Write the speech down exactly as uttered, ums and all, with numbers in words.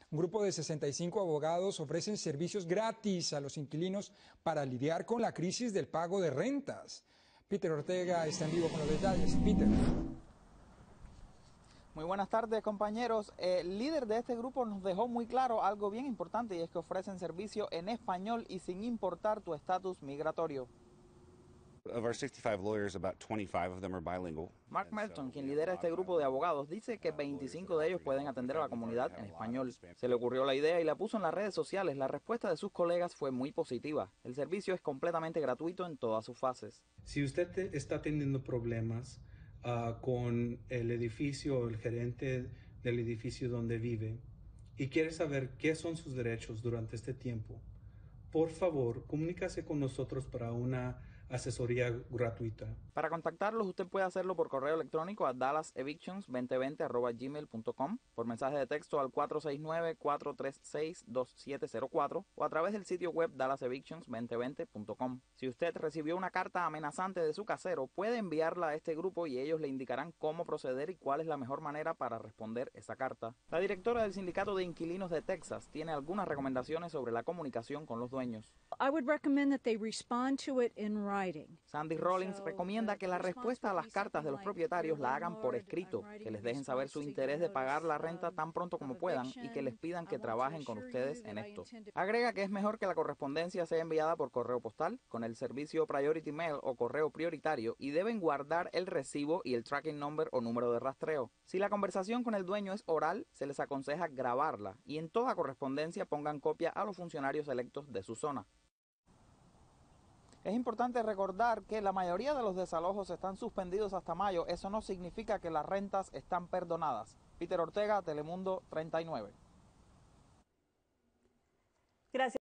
Un grupo de sesenta y cinco abogados ofrecen servicios gratis a los inquilinos para lidiar con la crisis del pago de rentas. Peter Ortega está en vivo con los detalles. Peter. Muy buenas tardes, compañeros. El líder de este grupo nos dejó muy claro algo bien importante, y es que ofrecen servicio en español y sin importar tu estatus migratorio. Of our sixty-five lawyers, about twenty-five of them are bilingual. Mark Melton, quien lidera este grupo de abogados, dice que veinticinco de ellos pueden atender a la comunidad en español. Se le ocurrió la idea y la puso en las redes sociales. La respuesta de sus colegas fue muy positiva. El servicio es completamente gratuito en todas sus fases. Si usted te está teniendo problemas uh, con el edificio o el gerente del edificio donde vive y quiere saber qué son sus derechos durante este tiempo, por favor, comunícase con nosotros para una asesoría gratuita. Para contactarlos, usted puede hacerlo por correo electrónico a dallas evictions veinte veinte arroba gmail punto com, por mensaje de texto al cuatro seis nueve, cuatro tres seis, dos siete cero cuatro o a través del sitio web dallas evictions veinte veinte punto com. Si usted recibió una carta amenazante de su casero, puede enviarla a este grupo y ellos le indicarán cómo proceder y cuál es la mejor manera para responder esa carta. La directora del Sindicato de Inquilinos de Texas tiene algunas recomendaciones sobre la comunicación con los dueños. I would recommend that they respond to it in writing. Sandy Rollins recomienda que la respuesta a las cartas de los propietarios la hagan por escrito, que les dejen saber su interés de pagar la renta tan pronto como puedan y que les pidan que trabajen con ustedes en esto. Agrega que es mejor que la correspondencia sea enviada por correo postal, con el servicio Priority Mail o correo prioritario, y deben guardar el recibo y el tracking number o número de rastreo. Si la conversación con el dueño es oral, se les aconseja grabarla y en toda correspondencia pongan copia a los funcionarios electos de su zona. Es importante recordar que la mayoría de los desalojos están suspendidos hasta mayo. Eso no significa que las rentas están perdonadas. Peter Ortega, Telemundo treinta y nueve. Gracias.